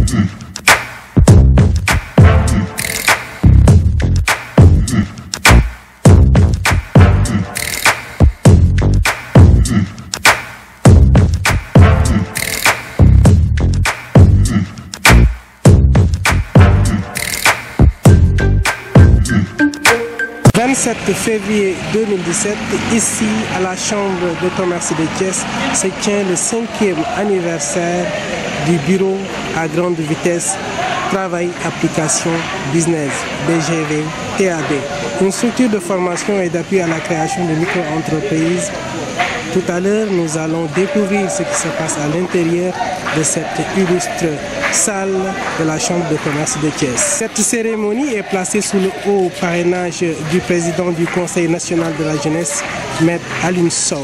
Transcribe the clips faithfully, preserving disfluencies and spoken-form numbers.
vingt-sept février deux mille dix-sept, ici à la Chambre de commerce de Thiès, se tient le cinquième anniversaire du bureau à grande vitesse Travail Application Business, B G V T A B, une structure de formation et d'appui à la création de micro-entreprises. Tout à l'heure, nous allons découvrir ce qui se passe à l'intérieur de cette illustre salle de la Chambre de commerce de Thiès. Cette cérémonie est placée sous le haut parrainage du président du Conseil national de la jeunesse, Maître Alioune Sow.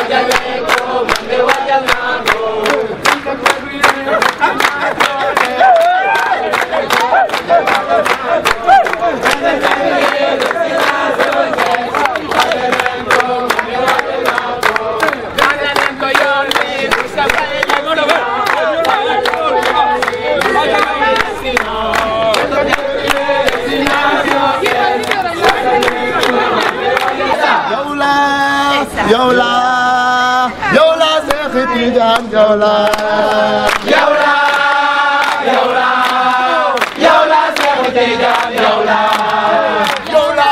Yola, Yola, Seex Tijaan Yola, Yola, Yola, Yola, Seex Tijaan Yola, Yola.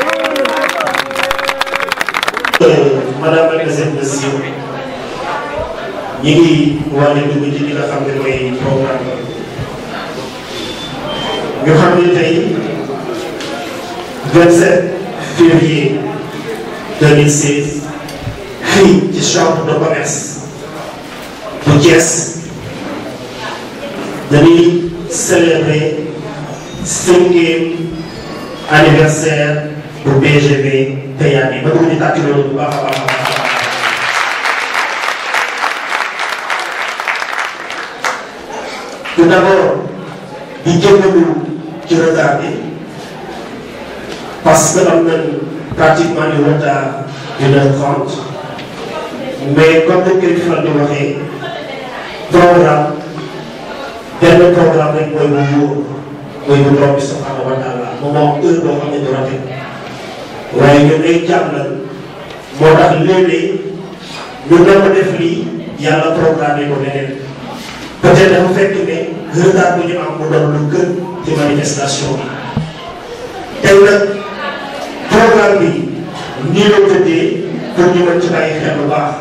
Madame la Présidente, Monsieur, ñi ngi waaj a dugg ci li nga xam ne mooy programme ñu xam ne tey vingt-sept février deux mille seize fii ci chambre de commerce bu Thiès dañuy célébrer cinquième anniversaire bu B G V T A B ba ñu tàcc loolu bu baax a baax a baax. Tout d'abord di jégalu ci retard bi parce que am nañu pratiquement du retard d'une heure trente mais comme ni koy faral di waxee programme benn programme rek mooy bu wóor mooy bu borom bi subhanahu wa taala moom moo am heure boo xam ne du rate waaye ñun ay jàmm la moo tax léeg-léeg ñu doon ko def lii yàlla programme ko leneen peut-être dafa fekk ne retard bu ñu am mu doon lu gën ci manifestation bi tey nag programme bi nii la tëddee pour ñu mën ci bàyyi xel bu baax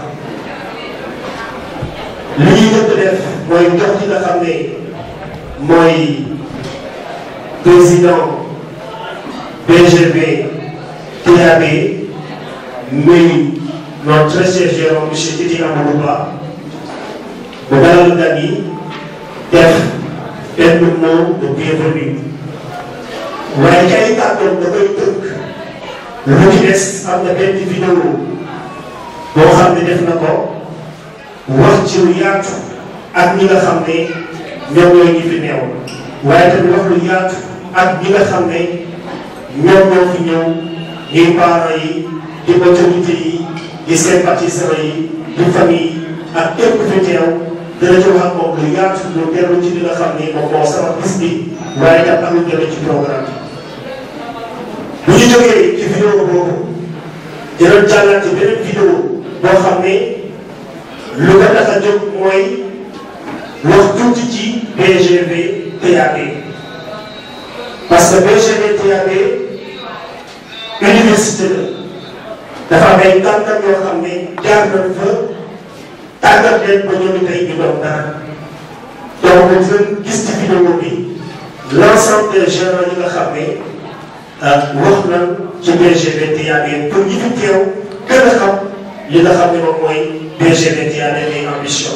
li ñuy jot def mooy jox ci nga xam ne mooy président B G V T A B muy notre très cher gérant monsieur Titi Amadou Ba bu dalal gan yi def benn mot de bienvenue waaye kay kàddoon da koy tënk lu ci des am na benn vidéo boo xam ne def na ko wax ci lu yaatu ak ñi nga xam ne ñoom ñooy ñi fi neew waaye tamit wax lu yaatu ak ñi nga xam ne ñoom ñoo fi ñëw ñuy parents yi di autorité yi di sympathisants yi di famille ak képp fi teew dana ci wax ak moom lu yaatu lu dellu ci li nga xam ne moom moo sama bis bi waaye tam am lu dellu ci programme bi bu ñu jógee ci vidéo boobu dina jàllal ci beneen vidéo boo xam ne lu ko tax a jóg mooy wax tuuti ci B G V T A B parce que B G V T A B université la dafa am ay tàntam yoo xam ne jaar nañ fa tàggat leen ba ñoom tey ñu doon dara donc ngeen gis ci vidéo bi l'ensemble des gérants yi nga xam ne wax nañ ci B G V T A B pour ñi fi teew gën a xam li nga xam ne moom mooy B G V T A B ay ambition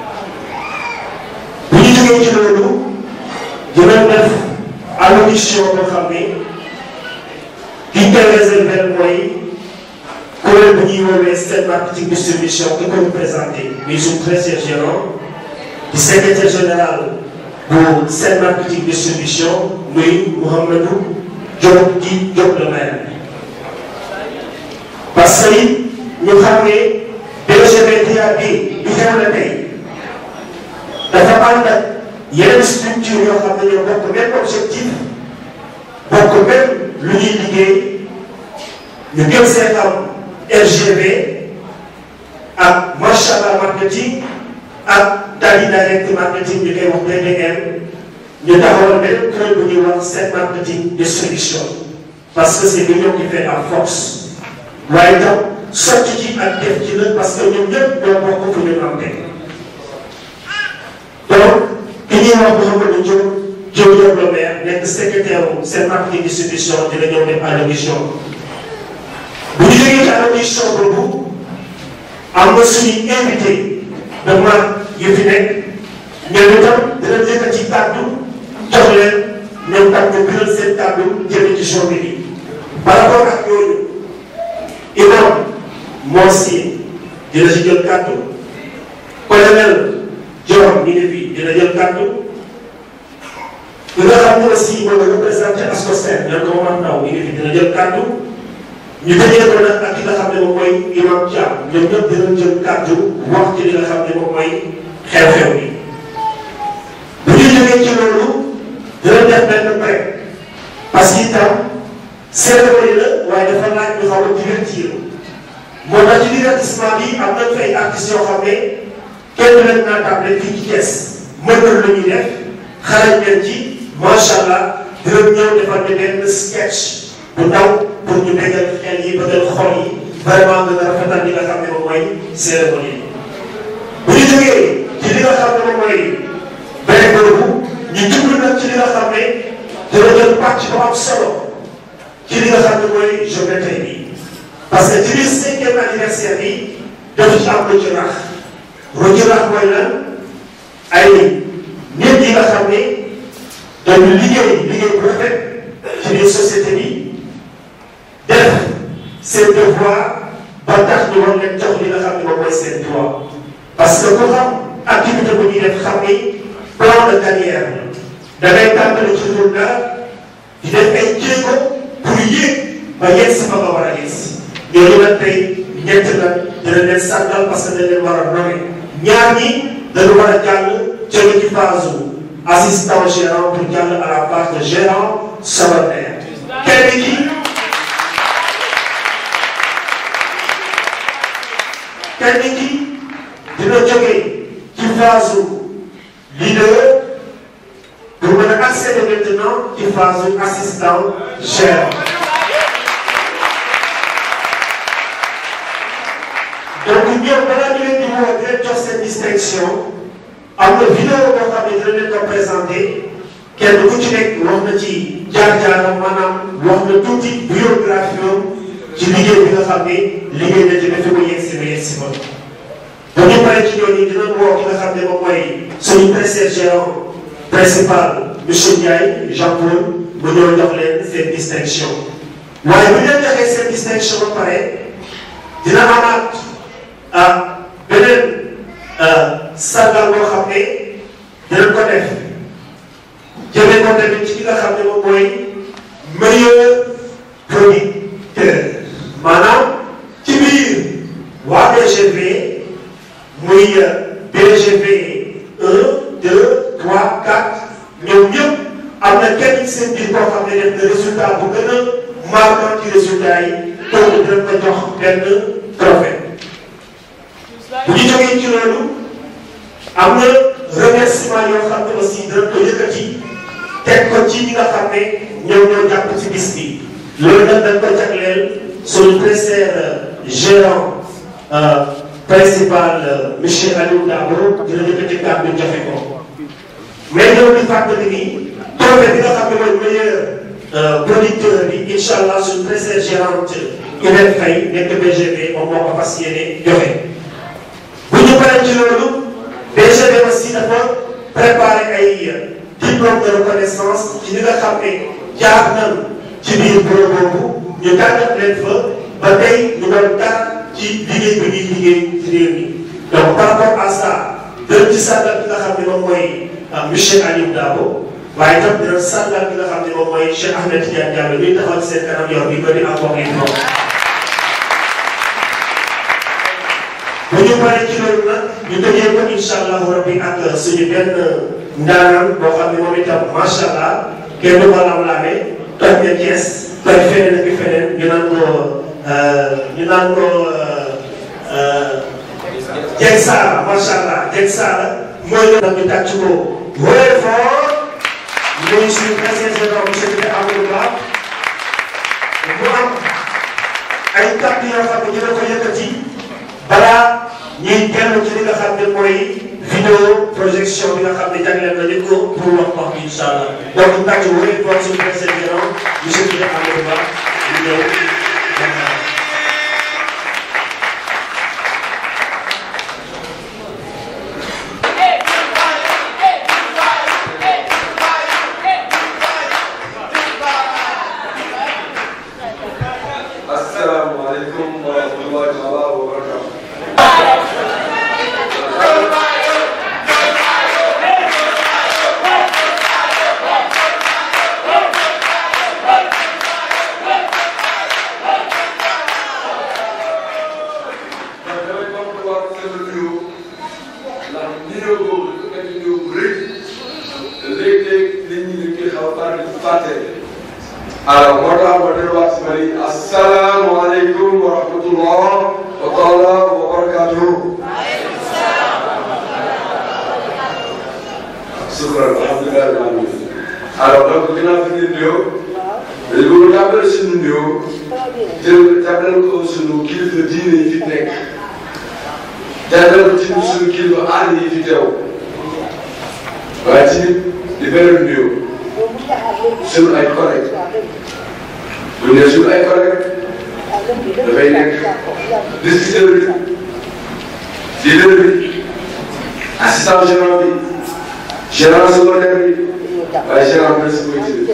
bu ñu jógee ci loolu dinañ def allocution boo xam ne ki koy réservé mooy kuréel bu ñuy woowee seen marketing distribution ki koy présenté muy suñu très cher gérant di secrétaire général bu seen marketing distribution muy Mouhamadou Diop di Diop le maire parce que ñu xam ne B G V T A B bi xew na tey dafa ànd ak yeneen structure yoo xam ne ñoo bokk même objectif bokk même lu ñuy liggéey ñu gën see xam R G B ak macha allah marketing ak Tali direct marketing bi koy wax D D M ñu taxawal benn kuréel bu ñuy wax seen marketing distribution parce que c'est l'union qui fait la force waaye itam sotti ci ak def ci la parce que ñoom ñëpp ñoo bokk fu ñu am teg donc ki ñuy wax Mouhamadou Diop Diop Diop le maire nekk secrétaire seen marketing distribution dina ñëw def allocution bu ñu jógee ci allocution boobu am na suñuy invité de marque yu fi nekk ñoom itam dina yëkkati kàddu jox leen ñoom tam ñu biral seen kàddu jëlee ci journée bi par rapport ak yooyu imam moo si dina si jël kàddu colonel Dior mi ngi fi dina jël kàddu ki nga xam ne aussi moo nga représenté Ascosen ñoom ko man ndaw mi ngi fi dina jël kàddu ñu tëjee ko nag ak ki nga xam ne moom mooy imam Thiam ñoom ñëpp dinañ jël kàddu wax ci li nga xam ne moom mooy xew-xew bi bu ñu jógee ci loolu dina def benn prêt parce que itam cérémonie la waaye dafa laaj ñu xaw a divertir moo tax ci divertissement bi am nañ fi ay artistes yoo xam ne kenn leen naa table fii ci Thiès mën na lu ñuy def xarañ leen ci macha allah dinañ ñëw defal ne benn sketch bu ndaw pour ñu bégal xel yi bëggal xol yi vraiment gën a rafetal li nga xam ne moom mooy cérémonie bu ñu jógee ci li nga xam ne moom mooy beneen boobu ñu jublu nag ci li nga xam ne dina jël pàcc bu am solo ci li nga xam ne mooy journée tey bi parce que ci biir cinquième anniversaire bi dafa ci am lu ci rax lu ci rax mooy lan ay nit yi nga xam ne dañu liggéey liggéey bu rafet ci biir société bi def seen devoir ba tax ñu war leen jox li nga xam ne moom mooy seen droit parce que ku xam activité bu ñuy def xam ni plan de carrière da ngay tàmbali ci journal di def ay jéego pour yéeg ba yegg si fa nga war a yegg si ñooñu nag tey ñett nag dina leen sàggal parce que dañ leen war a nommer ñaar ñi dañu war a jàll jóge ci phase assistant gérant pour jàll à la phase de gérant secondaire kenn ki kenn ki dina jóge ci phase leader pour mën a accéder maintenant ci phase assistant gérant donc ñoom balaa ñu leen di woo di leen jox seen distinction am na vidéo boo xam ne dina leen ko présenté kenn ku ci nekk wax na ci jaar-jaaram maanaam wax na tuuti biographie ci liggéey bi nga xam ne liggéey na ci ba fi mu yegg si ba yegg si ba. bu ñu paree ci ñooñu dina woo ki nga xam ne moom mooy suñu président gérant principal monsieur Ndiaye Jean Paul mu ñëw jox leen seen distinction waaye bu ñu leen joxee seen distinction ba pare dina amaat. ah beneen sargal boo xam ne dinañ ko def jëmee ko tamit ci ki nga xam ne moom mooy meilleur producteur maanaam ci biir waa B G V muy B G V un deux trois quatre ñoom ñëpp am na kenn ci seen biir boo xam ne def na résultat bu gën a marquant ci résultat yi donc dinañ ko jox benn trophée bu ñu jógee ci loolu am na remerciement yoo xam ne aussi dinañ ko yëkkati teg ko ci ñi nga xam ne ñoom ñoo jàpp ci bis bi loolu nag dañ ko jagleel suñu président gérant principal monsieur Aliou Dabo dina yëkkati kàddu bi joxe ko mais ñoom di fàttali ni trophée bi nga xam ne mooy meilleur producteur bi incha allah suñu président gérante Hélène Faye nekk B G V moom moo ko fas yéene joxe. bu ñu paree ci loolu B G V aussi dafa préparé ay diplôme de reconnaissance ci li nga xam ne jaar nañ ci biir bureau boobu ñu tàggat leen fa ba tey ñu doon dara ci liggéey bi ñuy liggéey ci réew mi donc par rapport à ça dinañ ci sàggal bi nga xam ne moom mooy monsieur Aliou Dabo waaye itam dinañ sàggal bi nga xam ne moom mooy Cheikh Ahmed Tidiane Diallo ñuy taxaw ci seen kanam yor bi ba di encore ay bopp. bu ñu paree ci loolu nag ñu tëjee ko incha allahu rabbi ak suñu benn ndaanaan boo xam ne moom itam macha allah kenn du ko lam-laamee toj na Thiès toj feneen ak feneen ñu naan ko ñu naan ko Dieng Saala macha allah Dieng Saala mooy ñu nag ñu tàcc ko wóoree fort muy suñu président monsieur le Amadou Ba mu am ay kàddu yoo xam ne dina ko yëkkati balaa ñuy dellu ci li nga xam ne mooy vidéo projection bi nga xam ne jagleel nañu ko pour wax wax bi incha allah donc tàcc wóoree fort suñu président monsieur le Amadou Ba ñu ñëw. Alors, moi, je vais dire assalamu alaikum wa rahmatullah wa ta'ala wa barakatuh. Shukran, alhamdulillah. Alors, donc, je vais finir le je vais t'appeler sur nous, je vais t'appeler sur nous, qu'il faut dire et il faut dire. Je vais t'appeler sur nous, qu'il faut aller et il faut dire. Voilà, tu vais le mieux. Sur ay correct bu ñu nee sur ay correct dafay nekk distributeur bi leader bi assistant gérant bi gérant secondaire bi waaye gérant principal bi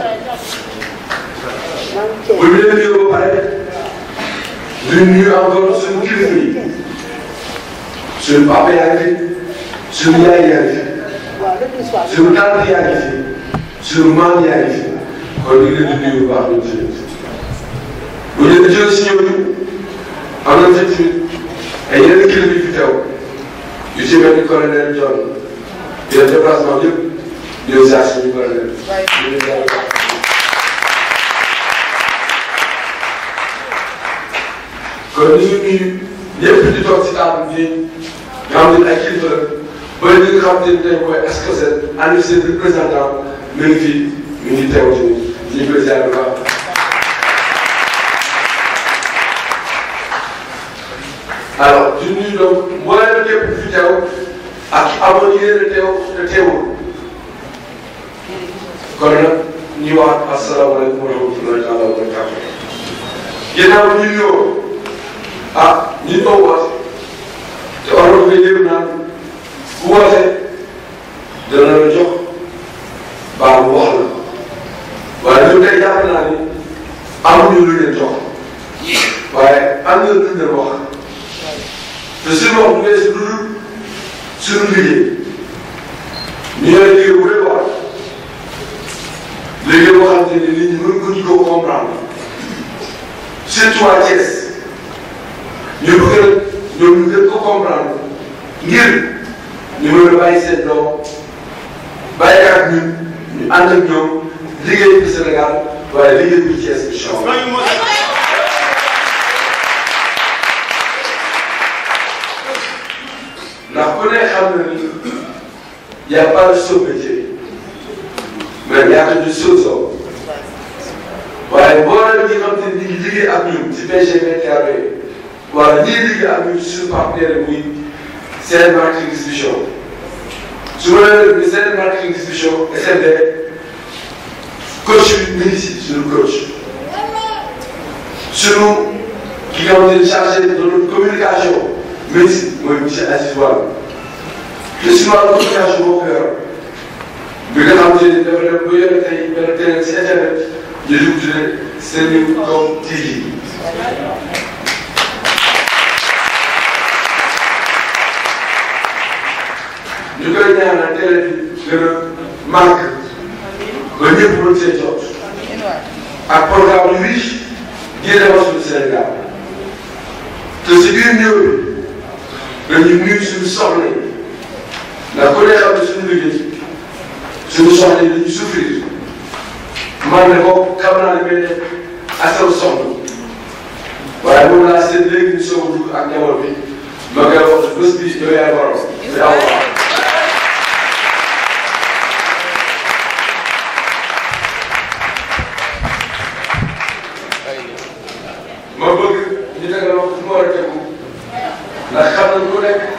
bu ñu leen nuyoo ba pare du nuyu encore suñu kilifa yi suñu papa yaa ngi fi suñu yaay yaa ngi fi suñu tante yaa ngi fi suñu maam yaa ngi fi kon ñu ngi leen di nuyu bu baax ñun tamit bu ñu leen di jël si ñëw bi am nañu fi tamit ay yeneen kilifa yu fi teew yu ci mel ni colonel John di leen déplacement yëpp ñëw saa suñu colonel kon ñu ngi nuyu ñëpp di toog si table bi nga xam ne ay kilifa ba li nga xam ne dañ koy est-ce que c'est anniversaire du représentant mi ngi fi mi ngi teew ci ñu ngi koy ziar bu baax. alors di nuyu donc mboolem képp fi teew ak amoon yéen a teew te teewul kon nag ñu wax asalaamaaleykum wa rahmatullahi taala wa barakatuh. ginnaaw ñu nuyoo ah ñu toog woote te war na koy déglu naan bu wootee dana la jox baax bu wax la waaye ñun tey jàpp naa ni amuñu lu leen jox waaye am na lu leen wax te suñu wax bu dee si dudul suñu liggéey ñu yore liggéey bu dee wax liggéey boo xam ne nit ñi mën ko ñu ko comprendre surtout waa Thiès ñu bëgg nag ñoom ñu gën ko comprendre ngir ñu mën a bàyyi seen doom bàyyi ak ñun ñu ànd ak ñoom liggéey bi Sénégal waaye liggéey bi Thiès incha allah. ndax ku ne xam na ni y' a pas de sous-métier mais y' a que du sous-sol waaye mboolem ñi xam te ni ñu ngi liggéey ak ñun ci P G B T A B wala ñiy liggéey ak ñun ci suñu partenaire muy seen marketing distribution su ma leen ni seen marketing distribution S M D coach bi mi ngi si suñu coach suñu ki nga xamante ni chargé de notre communication mi ngi si mooy monsieur Aziz Wade te suñu wàllu communication boo ko yor bi nga xamante ni dafa dem ba yore tey benn terrain si internet ñu dugg tuddee Senego T V ñu koy ñaanal télé bi gën a màgg ba ñëpp mën see jot ak programme yu riche di defar suñu Sénégal te si biir ñëw bi dañuy nuyu suñu soxla yi ndax ku ne xam ne suñu liggéey suñu soxla yi dañuy souffrir man ne ko xam naa ne may def asaw soxla waaye moom laa seet léegi ñu soog a dugg ak njaboot bi ma koy wax bés bi yow yaay borom di aw ma bëgg ñu tegal ma fu ma war a tegu ndax xam nañ ku nekk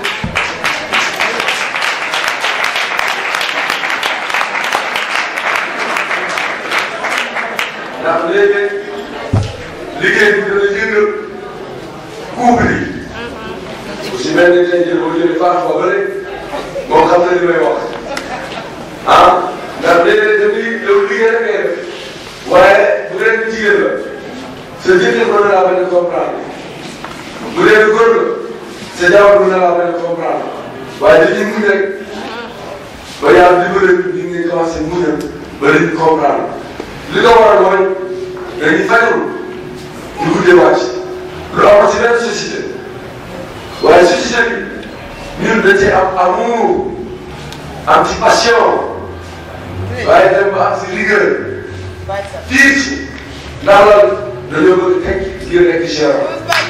ndax léeg-léeg liggéey bi dana yëngal couple yi aussi mel ni tey jii boo jëlee Fatou Ba ba léegi moom xam na li may wax ah ndax léeg-léeg dañuy yow liggéey rek ngay def waaye bu dee jigéen la sa jëkkër mën na laa bañ a comprendre bu dee góor la sa jabar mën na laa bañ a comprendre waaye dañuy muñ rek ba yàlla dimbali ñu ngi commencé muñal ba dañuy comprendre li ko waral mooy dañuy fajul ñu guddee wàcc lu am ci benn société waaye société bi ñun dañ cee am amour am ci passion waaye dem ba am ci rigueur tiir ci ndax lan dañoo bëgg teg ngir nekk ci cher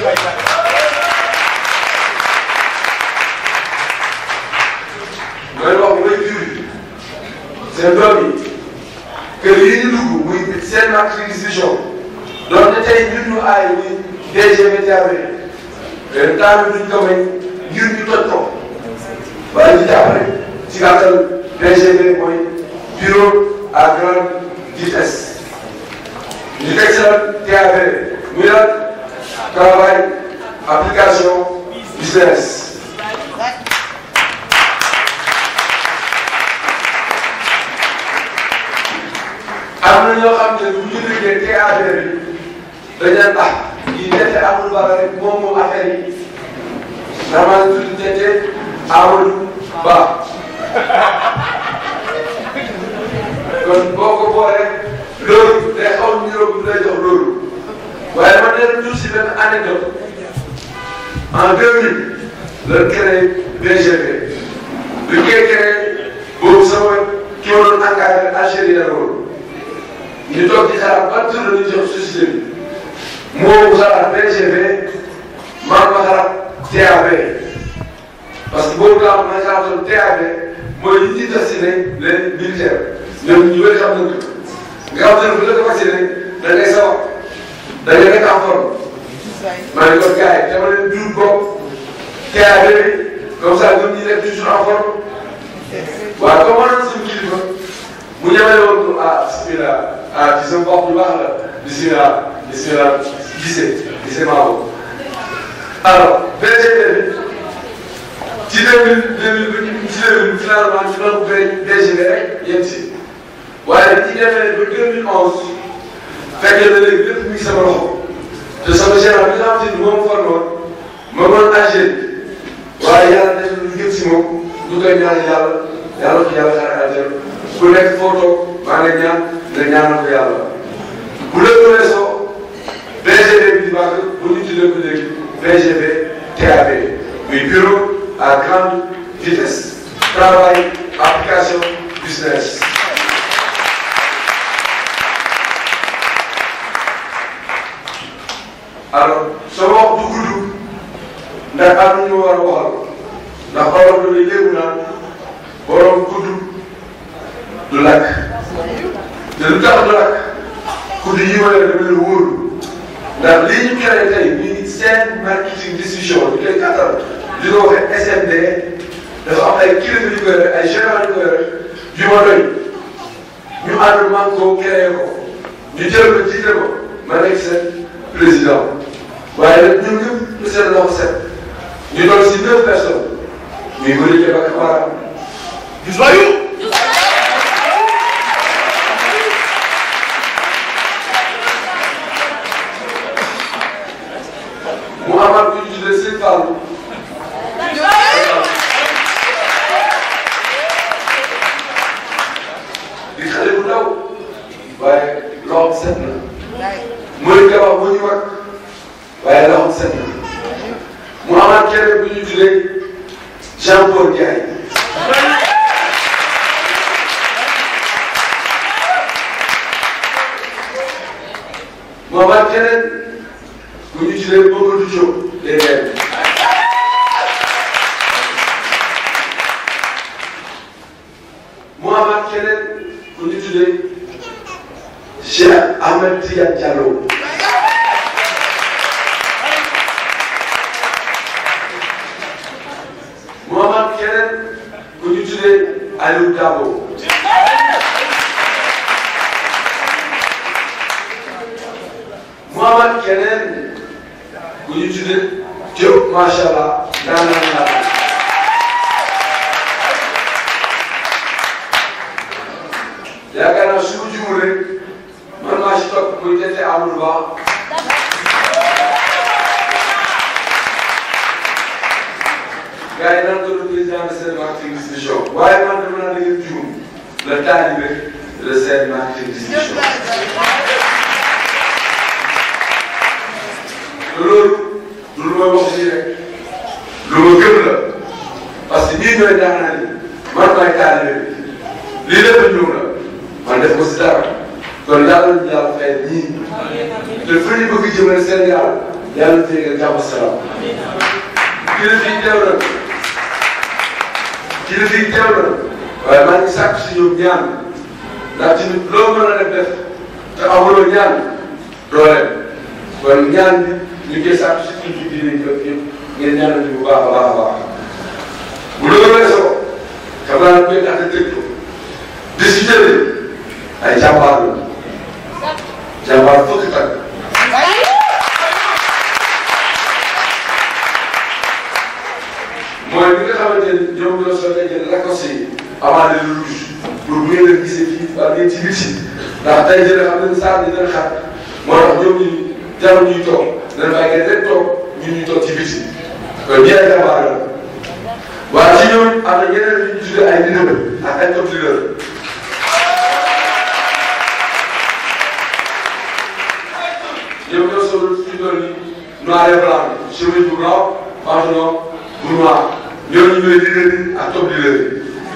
mooy wax mooy jur yi seen doom yi kër yi ñu dugg muy seen marque distribution doon na tey ñun ñu aay muy D G V T A B te temps bi duñ ko may ngir ñu toj ko waaye ñu jàppale ci gàttal D G V mooy bureau à grande vitesse ñu teg si lan T A B muy lan travail application business. am na ñoo xam ne bu ñu liggéey T A B bi dañu naan ah yi defee amul ba rek moom moom affaire yi damaa tudd Tete Amadou Ba kon boo ko boolee loolu day xaw a niróo lay jox loolu waaye man de toujours si benn anecdote en deux mille la créé B G V bi koy créé boobu sama ki ma doon engagé Algérie la woon ñu toog di xalaat ban tur la ñuy jox société bi moo xalaat B G V man ma xalaat T A B parce que boobu laa ma xalaatoon T A B mooy li ñuy destiné les militaires ñoom ñu bëri xam nañ ko nga xam ne bu la ko vacciné da ngay sawar da ngay nekk en forme maa ngi ko gars yi dama leen jur bopp T A B bi comme ça ñoom ñi nekk toujours en forme waaw comme on suñu kilifa mu ñemee woon ko ah bisimilah ah ci sama bopp bu baax la bisimilah bisimilah gisee gisee maa ko alors B G V bi ci deux mille deux mille ci deux mille finalement ñu doon B G V rek yem si waaye ci demee ba deux mille onze fekk na léegi lépp mi ngi sama loxo te sama gérant bi nga xam te ni moom formé ma mën Algérie waaye yàlla def na lu jëm si moom ñu koy ñaan yàlla yàlla ko yàlla xaar Algérie ku nekk foo toog maa ngi ñaan nga ñaanal ko yàlla bu lépp weesoo B G V bi di baax bu ñu tuddee ko léegi B G V T A B muy bureau à grande vitesse travail application business. alors soo wax du gudd ndax am na ñu war a waxal ndax borom dafay léegu naan borom gudd du lakk te lu tax du lakk gudd yi ma leen dama leen wóolu ndax lii ñu créé tey nii seen marketing distribution bi koy gàttal di ko waxee S M D dafa am ay kilifa yu koy rek ay gérant yu koy rek yu ma doy ñu ànd man ko créé ko ñu jël ko jiite ko ma nekk seen président waaye nag ñun ñëpp ñu seen loxo set ñu doon si neuf personnes muy bëri jëm ak Mara gis wayu mu amaat ku ñu tuddee Sëñ Fallou di xale bu ndaw waaye loxo set na mooy gabax bu ñu mag waaye loxo set na mu amaat keneen bu ñu tuddee Jean Paul Ndiaye amaat keneen ku ñu tuddee Mamadou Diop léeg-léeg mu amaat keneen ku ñu tuddee Cheikh Ahmed Tidiane Diallo mu amaat keneen ku ñu tuddee Aliou Dabo mu amaat keneen ku ñu tuddee Diop macha allah daanaka laa yaakaar naa su ma juumul rek man maa si topp muy tete Amadou Ba gars yi naan ko le président de seen marketing distribution waaye man dama naan da ngeen juum le talibé de seen marketing distribution te loolu du lu may wax nii rek lu ma gëm la parce que ñii ñooy daanaka ni man maay talibé bi lii lépp ñëw na man def ko si dara kon yàlla nañu yàlla fay ñii te fu ñu bëgg jëmale Sénégal yàlla na tey nga jàmm salaam kilifa yi teew na kilifa yi teew na waaye maa ngi sàkk si ñoom ñaan ndax ci loo mën a def def te amuloo ñaan doole kon ñaan bi ñu koy sàkk si kilifa yi diine yëpp yëpp ngeen ñaanal bu baax a baax a baax bu loolu weesoo xam naa ne koy tax a tëj ko di si jëlee ay jàmbaar la jàmbaar fukki tànk mooy bi nga xamante ni ñoom ñoo soxla jël raccourci yi avant le rouge pour bu ngeen leen gisee fii wala ngeen ci biti ndax tey jii xam nañu saa dina xat moo tax ñoom ñu jarul ñuy toog dana bàyyi ngeen rek toog ñun ñuy toog ci biti kon bii ay jàmbaar la waaye ci ñoom am na ñeneen ñu ñu tuddee ay leader ak ay top leader ñoom ñoo soxla suñu doon ni noir et blanc chemise bu blanc pantalon bu noir ñooñu ñooy leader yi ak top leader yi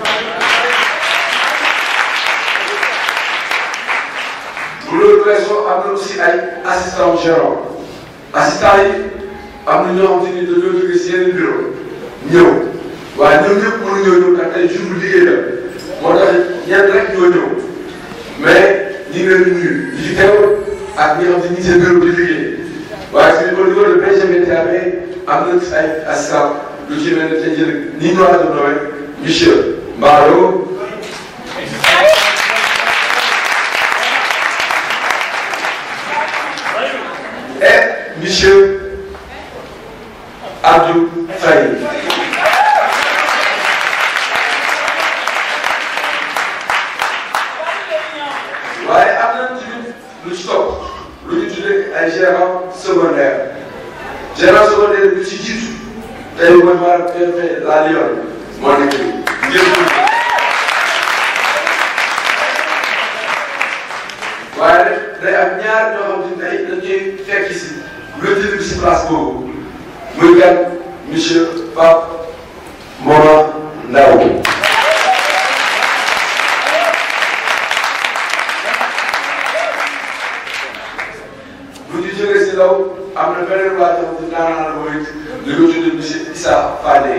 bu loolu weesoo am na aussi ay assistant gérant assistant yi am na ñoo xam te ni dañoo jógee si yeneen bureau ñëw waaye ñoom ñëpp mënuñoo ñëw ndax tey jour bu liggéey la moo tax ñenn rek ñoo ñëw mais ñi ngi leen di nuyu ñi fi teew ak ñi nga xam te ni seen bureau di liggéey waaye si au niveau de Benjamin Diabé am na ay assistant lu ci mel ne tey jël ni ñu war a doon monsieur Mbaro et monsieur Abdou Faye waaye am na tamit lu ci topp lu ñu tuddee ay gérant secondaire gérant secondaire bi ci jiitu tey mooy maanaam P F la Lyon moo nekk nii waaye rek day am ñaar ñoo xam ne tey dañ koy fekk si lu jënd si place boobu muy gan monsieur Pape Moma Ndaw bu ñu jógee si law am na beneen waa jox di naanaan la mooy li ko tuddee monsieur Issa Fane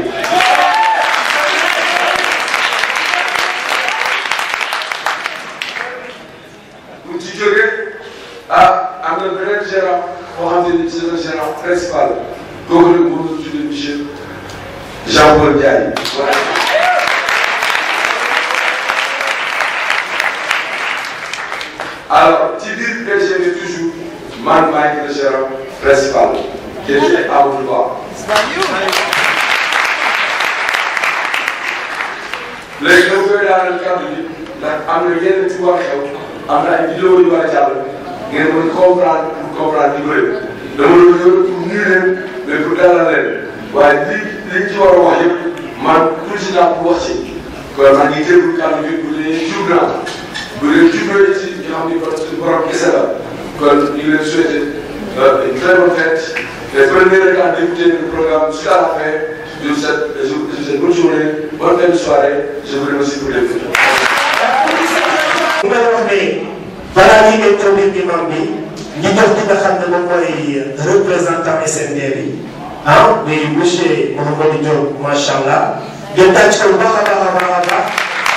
bu ci jógee ah am na beneen gérant boo xam ne c'est le gérant principal kooku nag moom la tuddee monsieur Jean-Paul Ndiaye. alors ci biir P G B toujours man maa ngi le gérant principal qui était Amadou Ba. léegi dama koy daaneel kàddu gi ndax am na yenn ci war a xew am na ay vidéo yu war a jàll ngeen mën comprendre pour comprendre ñu bëri dama doon ñëw pour nuyu leen mais pour dalal leen waaye li liñ ci war a wax yëpp man tuuti naa pour wax ci kon maa ngi déglu kàddu gi bu dee jub naa bu dee jublee ci ñi xam ni suñu borom kese la kon ñu ngi leen souhaité une très bonne fête les premiers temps d'écouter le programme jusqu'à la fin de cette de cette bonne journée bonne fin de soirée je vous remercie pour l'écoute. bu may wax ne balaa ñuy dem ca mbir imam bi ñu jox ki nga xam ne moom mooy représentant S N D bi ah muy monsieur Mouhamadou Diop macha allah ngeen tàcc ko bu baax a baax a baax a baax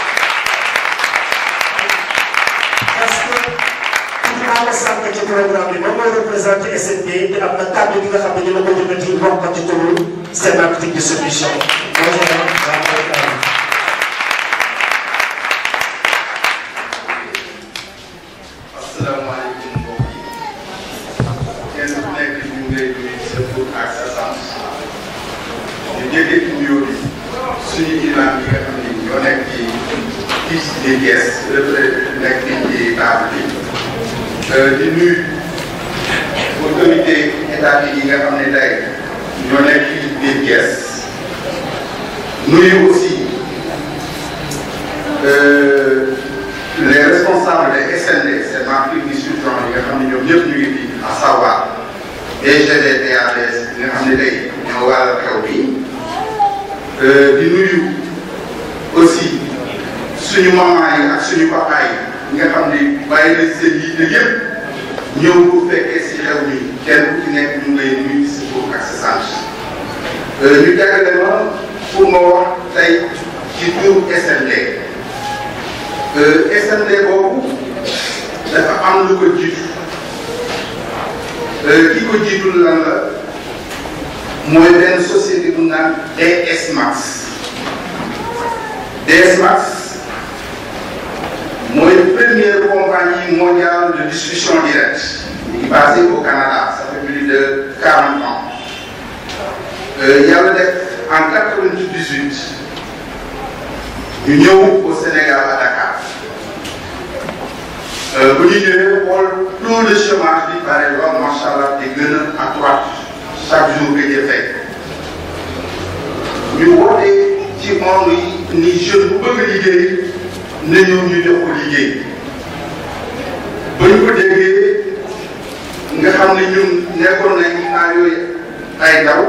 parce que pour naa la sànq ci programme bi moom mooy représenté S N D te am na kàddu gi nga xam ne dina ko jëkkati wax ko ci turu seen activité de solution. suñu imam yi nga xam ne ñoo nekk ci fii ci biir Thiès nekk fii ci table bi di nuyu autorité étatique yi nga xam ne tey ñoo nekk fii ci biir Thiès nuyu aussi les responsables de S N D c'est marque du sultan yi nga xam ne ñoom ñëpp ñu ngi fi à savoir D G D T A D S yi nga xam ne tey ñoo waral xew bi di nuyu aussi suñu maman yi ak suñu papa yi nga xam ne bàyyi na seen yitte yëpp ñëw bu fekkee si xew mi kenn ku ci nekk ñu ngi lay nuyu si tur ak sa sant ñu jàngale ma pour ma wax tey ci turu S N D S N D boobu dafa am lu ko jiitu ki ko jiitu lan la mooy benn société bu naan D S Max D S Max mooy première compagnie mondiale de distribution directe qui est basée au Canada ça fait plus de quarante ans yàlla def en quatre-vingt-dix-huit ñu ñëw au Sénégal à Dakar bu ñu ñëwee xool taux de chômage bi pare lool macha allah di gën a accroître chaque jour que ñu fekk ñu woote ci monde yi ni jeune bu bëgg liggéey na ñëw ñu jox ko liggéey ba ñu ko déggee nga xam ne ñun nekkoon nañ naa yooyu ay ndaw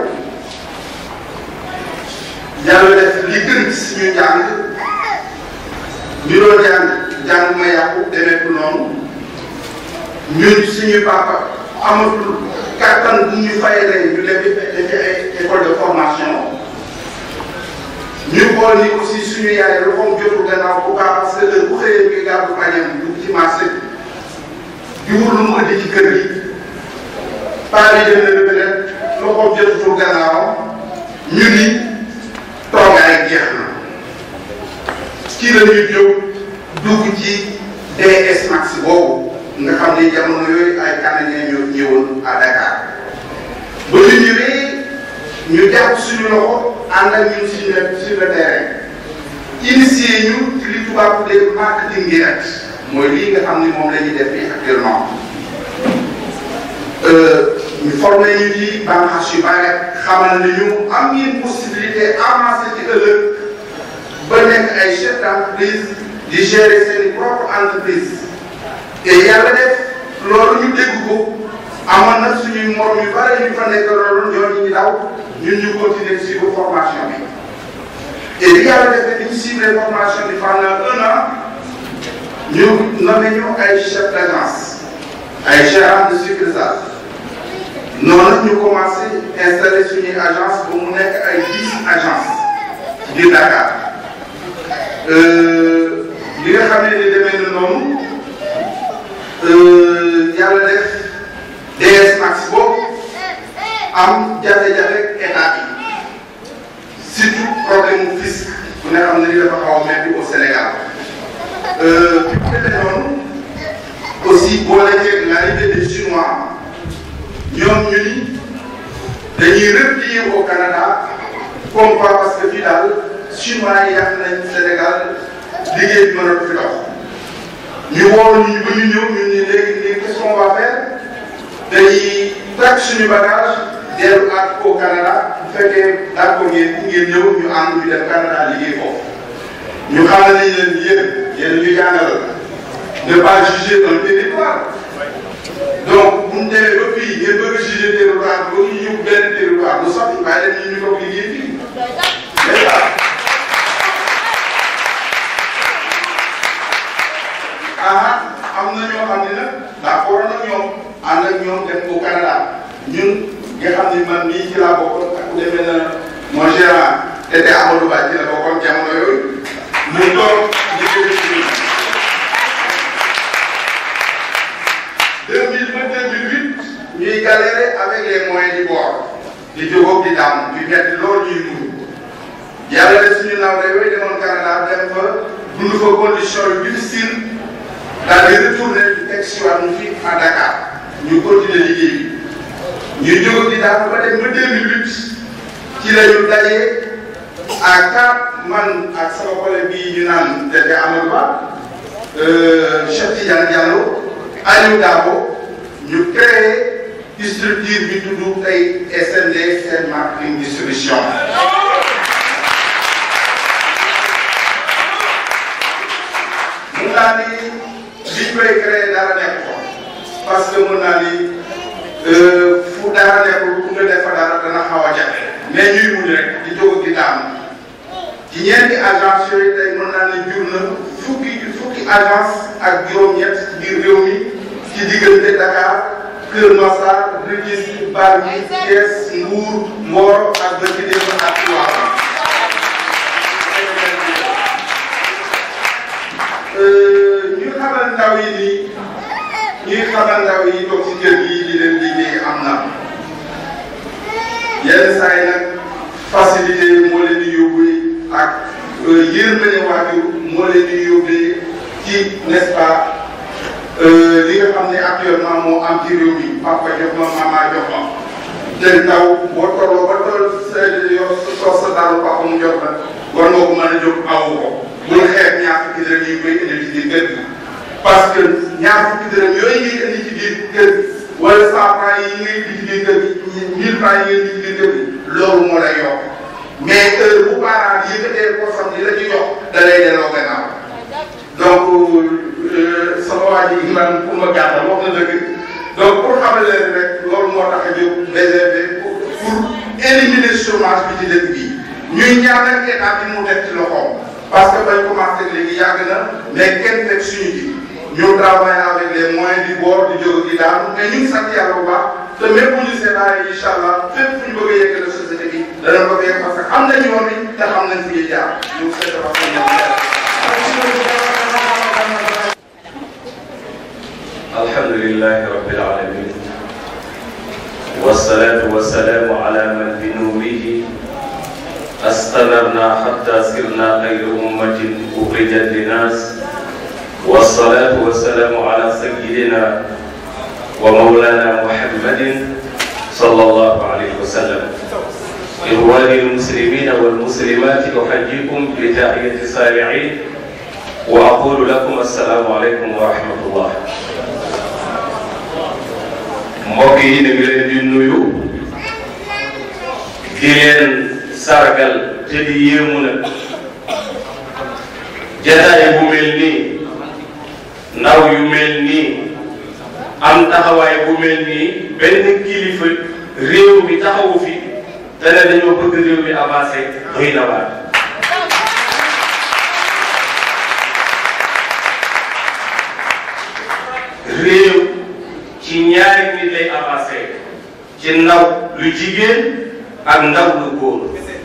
yàlla def li gën suñu njàng ñu doon jàng jàng ma yàqu demeeku noonu ñun suñu papa amatul kàttan bu ñu fayalee ñu def defi ay école de formation ñu xool ni aussi suñu yaay loxoom jotul gannaaw bu baax parce que heure bu xëyee nga gàddu pañam dugg ci marché di wut lu mu indi ci kër gi paa bi dem na retraite loxoom jotul gannaaw ñu ni toogaay jeex na ci la ñuy jóg dugg ci D S Max boobu nga xam ne jamono yooyu ay Canadiens ñoo ñëwoon à Dakar ba ñu ñëwee ñu jàpp suñu loxo ànd ak ñun suñu sur le terrain initié ñu ci li tubaab tuddee marketing direct mooy lii nga xam ni moom la ñuy def fii actuellement ñu formé ñu ci bànqaas yu bare xamal ne ñu am ngeen possibilité avancé ci ëllëg ba nekk ay chef d'entreprise di gérer seen propre entreprise te yàlla def loolu ñu dégg ko amoon na suñuy morom yu bare ñu fa nekk loolu ñooñu ñu daw ñun ñu continuer suivre formation bi et li yàlla def dañu suivre formation bi pendant un an ñu nommé ñu ay chef d'agence ay gérant de succursale noonu ñu commencé installer suñuy agence ba mu nekk ay dix agences ci biir Dakar li nga xam ne ni demee na noonu yàlla def D S Max boobu am jafe-jafe état bi surtout problème mu fisc bu nga xam ne ni dafa xaw a metti au Sénégal fi mu demee noonu aussi boole ceeg l'arrivée des Chinois ñoom ñu ni dañuy replier au Canada comme quoi parce que fii daal Chinois yi yàq nañ Sénégal liggéey bi mënatu fi dox ñu woo ñu ba ñu ñëw ñu ni léegi léegi qu'est-ce qu'on va faire dañuy takk suñu bagage dellu ak au Canada bu fekkee d'accord ngeen ngeen ñëw ñu ànd ñu dem Canada liggéey foofu ñu xamal nañ leen yéen yéen ñu jàngal ne pas juger un territoire donc bu ñu demee ba fii ngeen bëgg a juger territoire ba ñu yóbbu benn territoire bu sotti bàyyi leen ñu ñu toog liggéey fii c'est ça. ah am na ñoo xam ne nag d'accord na ñoom ànd ak ñoom dem au Canada ñun nga xam ni man nii ci laa bokkoon ak ku demee na mon gérant était Amadou Ba ci la bokkoon jamono yooyu mu toog ñu jóge ci ñun deux mille ba deux mille huit ñuy galérer avec les moyens du bord di jógoog di daam di metti loolu ñuy dund yàlla def suñu nawle yooyu demoon Canada dem fa dund fa condition yu difficile daal di retourné di teg si waat ñu fii à Dakar ñu continuer liggéey bi ñuy jógoog di daam ba dem ba deux mille huit ci la ñu dajee à Cap man ak sama collègue bii ñu naan Tete Amadou Ba Cheikh Tidiane Diallo Aliou Dabo ñu créé structure bi tudd tey S M D Sen Marketing Distribution. mun naa ni liñ koy créé dara nekk ko parce que mun naa ni fu dara nekkul ku nga def fa dara dana xaw a jafe mais ñuy muñ rek di jóg di daanu ci ñeenti agence yooyu tey mun naa ni jur na fukki fukki agence ak juróom-ñett ci biir réew mi ci diggante Dakar Kër Massar Rufisque Bargny Thiès Mbour Mboro ak Bërki Démb ak Tivaouane ñu xamal ndaw yi nii ñuy xamal ndaw yi toog ci kër gi di leen liggéey am na yenn saa yi nag facilité moo leen di yóbbu ak yërmande waajur moo leen di yóbbee ci n'est-ce pas li nga xam ne actuellement moo am ci réew mi papa jox ma mama jox ma te ndaw boo tolloo ba toll sa yor sa sa dalu papa mu jox la war nga ko mën a jóg awu ko bul xeeb ñaar fukki dërëm yi koy indi ci biir kër gi parce que ñaar fukki dërëm yooyu ngay indi ci biir kër gi wala cent francs yi ngay indi ci biir kër gi mille francs yi ngay indi ci biir kër gi loolu moo lay yokk mais heure bu parent yëkkatee ko sam di la ci jox da lay delloo gannaaw donc sama waa ji man pour ma gàttal wax na dëgg donc pour xamal leen rek loolu moo tax a jóg B G V pour éliminer chômage bi ci dëkk bi ñuy ñaan ak état bi mu def ci loxoom parce que bañ commencé léegi yàgg na mais kenn teg suñu ji ñu travaille avec les moyens du bord di jóg di daanu mais ñu ngi sant yàlla bu baax te même bu ñu seetaanee incha allah fépp fu ñu bëgg a yeggale société bi dana bëgg a yegg parce que am nañu yoon wi te xam nañ fi ñuy jaar ñu ngi seet ba xam alhamdulillahi rabbil alamin wassalatu wassalamu ala man bi nurihi استمرنا حتى صرنا خير أمة أخرجت للناس والصلاة والسلام على سيدنا ومولانا محمد صلى الله عليه وسلم. إخواني المسلمين والمسلمات أحييكم بتحية السامعين وأقول لكم السلام عليكم ورحمة الله. mbokk yi ñu ngi leen di nuyu di leen sargal te di yéemu nag jataay bu mel nii ndaw yu mel nii am taxawaay bu mel nii benn kilifa réew mi taxawu fi te ne dañoo bëgg réew mi avancé doy na waar. réew ci ñaari nit lay avancé ci ndaw lu jigéen ak ndaw lu góor.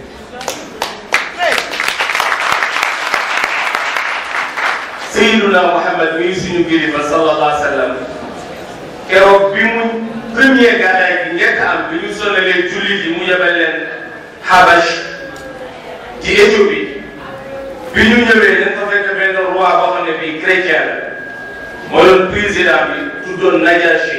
Sayyiduna Muhammad mi suñu kilifa sallallahu alayhi wa sallam keroog bi mu premier gàddaay bi njëkk am bi ñu sonalee jullit yi mu yebal leen Habash ci Éthiopie bi ñu ñëwee dañ fa fekk benn roi boo xam ne bii chrétien la moo doon président bi tuddoon Najashi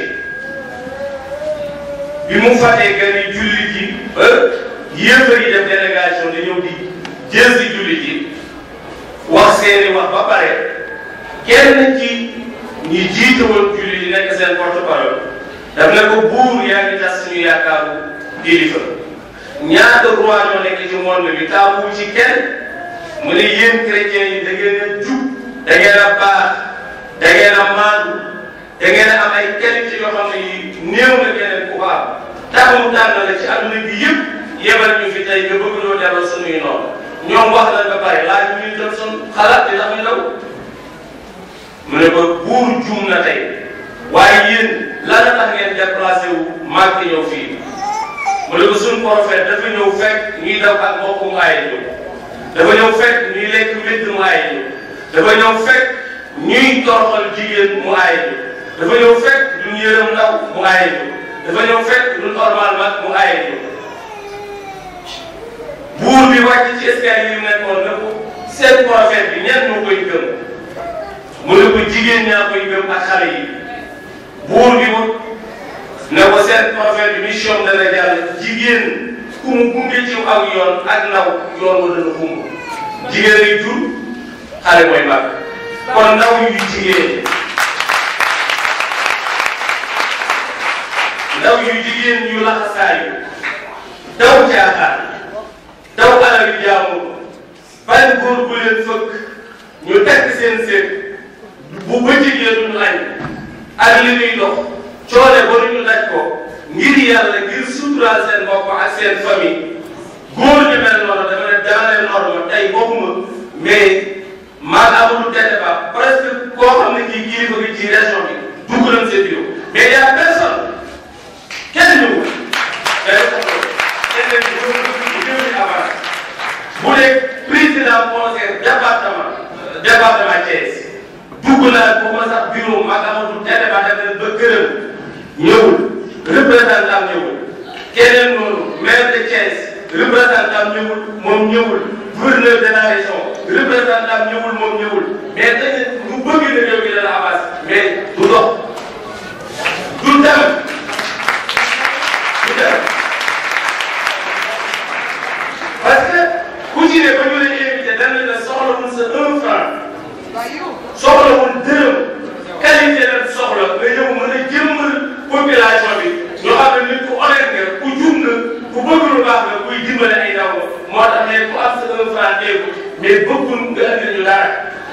bi mu fàttee gan yi jullit yi ba yéefar yi def délégation di ñëw di jël si jullit yi wax seeni wax ba pare kenn ci ñi jiite woon jullit yi nekk seen porte-parole daf ne ko buur yaa ngi tas suñu yaakaaru kilifa ñaata roi ñoo nekk ci monde bi taamu ci kenn mu ne yéen chrétiens yi da ngeen a jub da ngeen a baax da ngeen a maandu da ngeen a am ay qualité yoo xam ne yi néew na keneen ku ko am tax mu tànn la ci adduna bi yëpp yebal ñu fi tey nga bëgg loo delloo suñuy noonu ñoom wax la ba pare laaj ñu dem son xalaat di tax ñu daw mu ne ko buur juum na tey waaye yéen lan la tax ngeen déplacé wu Màkka ñëw fii mu ne ko suñu prophète dafa ñëw fekk ñuy daw ak mbokk mu aaye ñu dafa ñëw fekk ñuy lekk médd mu aaye ñu dafa ñëw fekk ñuy toroxal jigéen mu aaye ñu dafa ñëw fekk duñ yërëm ndaw mu aaye ñu dafa ñëw fekk duñ normal mag mu aaye ñu buur bi wàcc ci escalier yi nekkoon ne ko seen prophète bi ñenn ñoo koy gëm mu ne ko jigéen ñaa koy gëm ak xale yi buur bi wut ne ko seen prophète bi mission dana jàll jigéen ku mu gunge ci aw yoon ak ndaw yoon wa dana xumb jigéen ay jur xale mooy mag kon ndaw yu jigéen ndaw yu jigéen yu laxasaayu daw caaxaan daw alal yu jaamur bañ góor bu leen fëkk ñu tekk seen seet bu bëccëgee duñu añ ak li ñuy dox coole ba ñu daj ko ngir yàlla ngir suturaal seen bopp ak seen famille góor ñu mel noonu dama ne dans les normes tey bokkuma mais maa amul tete ba presque koo xam ne kii kilifa gi ci région bi dugg nañ seen bureau mais y a personne kenn ñëwul day soxla kenn leen di ñëw avance bu dee président conseil département département Thiès dugg naa bu ma sax bureau maa amatul tete ba dem leen ba gërëm ñëwul représentant ñëwul keneen noonu maire de Thiès représentant ñëwul moom ñëwul gouverneur de la région représentant ñëwul moom ñëwul mais dañu lu bëgg na réew mi dana avance mais du dox du dem du dem parce que ku ci ne ba ñu lay invité dañ la ne soxlawul sa un franc soxlawul dërëm qualité la soxla nga ñëw mën a jëmmal population bi ñoo xam ne nit ku honnête nga ku jub nga ku bëgg lu baax nga kuy dimbale ay ndaw moo tax ne ku am sa un franc teeku mais bëggul nga andil ñu dara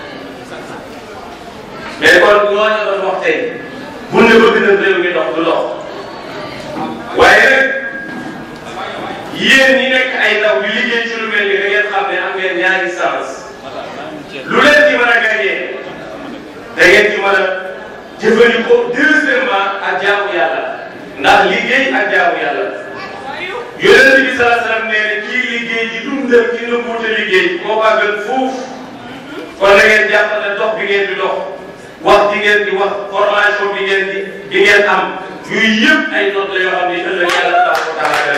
mais kon ñooñu doon wax tey bu ne bëgg na réew mi dox du dox waaye nag yéen ñi nekk ay ndaw yu liggéey ci lu mel ni da ngeen xam ne am ngeen ñaari sens lu leen ci mën a gagné da ngeen ci mën a jëfandikoo deuxièmement ak jaamu yàlla ndax liggéey ak jaamu yàlla yonent bi sallallahu alayhi wasallam nee na kii liggéey di dundal ki na buute liggéey moo ko gën fuuf kon da ngeen jàpp ne dox bi ngeen di dox wax di ngeen di wax formation bi ngeen di di ngeen am yooyu yëpp ay notes la yoo xam ne ëllëg yàlla tabaaraka wa taala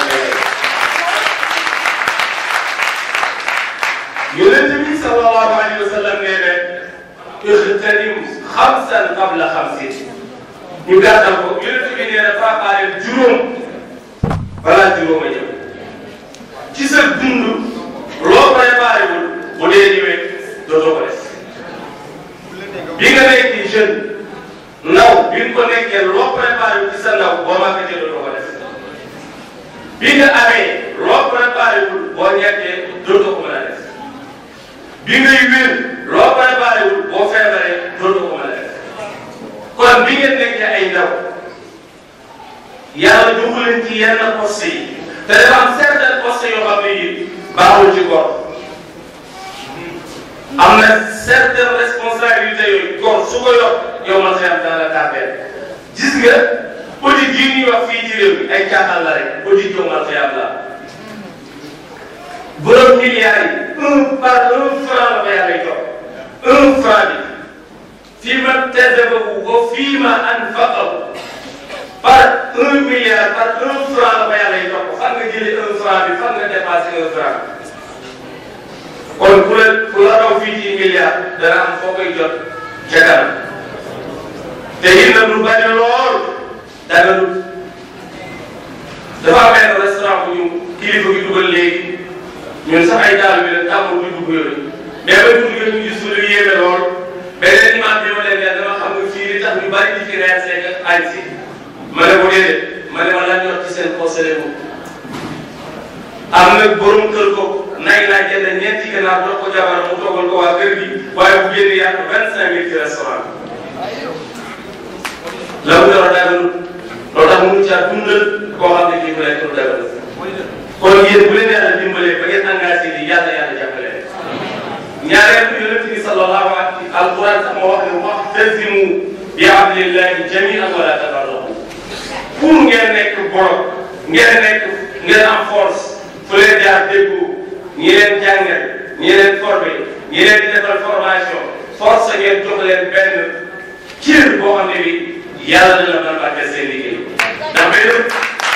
yonent bi sallallahu alayhi wa sallam nee na ixtanim xamsan qabla xamsin ñu gàttal ko yonent bi nee na préparé juróom balaa juróom a ñëw ci sa dund loo préparé wul bu dee ñëwee dootoo ko def bi nga nekk jeune ndaw bi nga ko nekkee loo préparé wul ci sa ndaw boo màggatee dootoo ko def bi nga amee loo préparé wul boo ñettee dootoo ko mën a def bi ngay wér loo préparé wul boo feebaree dootoo ko mën a def kon bi ngeen nekkee ay ndaw yàlla joxu leen ci yenn poste yi te dafa am certaines postes yoo xam ne yi baaxul ci góor am na certaines responsabilités yooyu góor su ko yor yow man xëy na dana la tardé gis nga audit yi ñuy wax fii ci réew mi ay caaxaan la rek audit yow man xëy na borom milliards yi un par un franc la ko yàlla jox un franc bi fii ma tasabahu wa fii ma anfaqahu par un milliard par un franc la ko yàlla jox fan nga jëlee un franc bi fan nga dépassé un franc kon ku la ku la raw fii ci milliard dana am foo koy jot ca kanam te it nag lu bari lool danga lu dafa am benn restaurant bu ñu kilifa gi dugal léegi ñun sax ay daal bi leen tàmbul di dugg yooyu mais ba dugg ñu gis lu yéeme lool beneen imam bi ma leen ne dama xam nga fii li tax ñu bari di fi reer seeg añ si ma ne ko déedéet ma ne ma lan ñor ci seen conseil bu am nag borom kër ko nay naa jënd ñeenti ganaar jox ko jabar mu toogal ko waa kër gi waaye bu génn yàq vingt cinq mille ci restaurant la mu yor daganut loolu tax mënu caa dundal koo xam ne kii bu nekk lu daganut kon yéen bu leen yàlla dimbalee ba ngeen engagé di yàlla yàlla jàppale ñaareel bi yonent bi sallallahu alayhi alquran sax moo wax ne wa'tasimu bi hablillahi jami'an wala tafarraqu pour ngeen nekk borom ngeen nekk ngeen am force fu leen jaar déggu ñi leen jàngal ñi leen formé ñi leen di defal formation force ngeen jox leen benn cër boo xam ne bi yàlla dina mën a bàggee seen liggéey ndax benn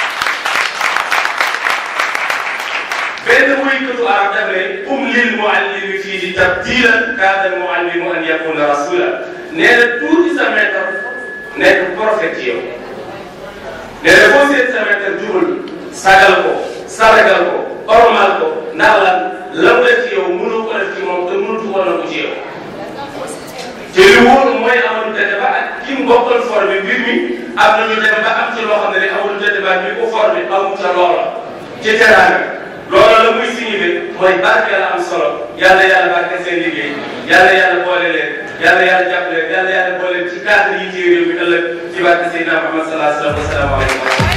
benn woykatu arab daf ne um lil muallimi fii tabdilan kaada al muallimu an yakuna rasula nee na tuuti sa maître nekk prophète yow nee na boo seet sa maître jubal sagal ko saragal ko ormal ko ndax lan la mu def ci yow mënoo ko def ci moom te mënatu ko na ko ci yow te li wóor mooy Amadou Tete Ba ak ki mu bokkal formé mbir mi am na ñu dem ba am ci loo xam ne ne Amadou Tete Ba mi ko formé amu ca loola ci teraanga loola la muy signifié mooy barke la am solo yàlla yàlla barke seen liggéey yàlla yàlla boole leen yàlla yàlla jàpp leen yàlla yàlla boole leen ci cadre yi ci réew mi ëllëg ci barke Seydina Muhammad sallallahu alayhi wa sallam.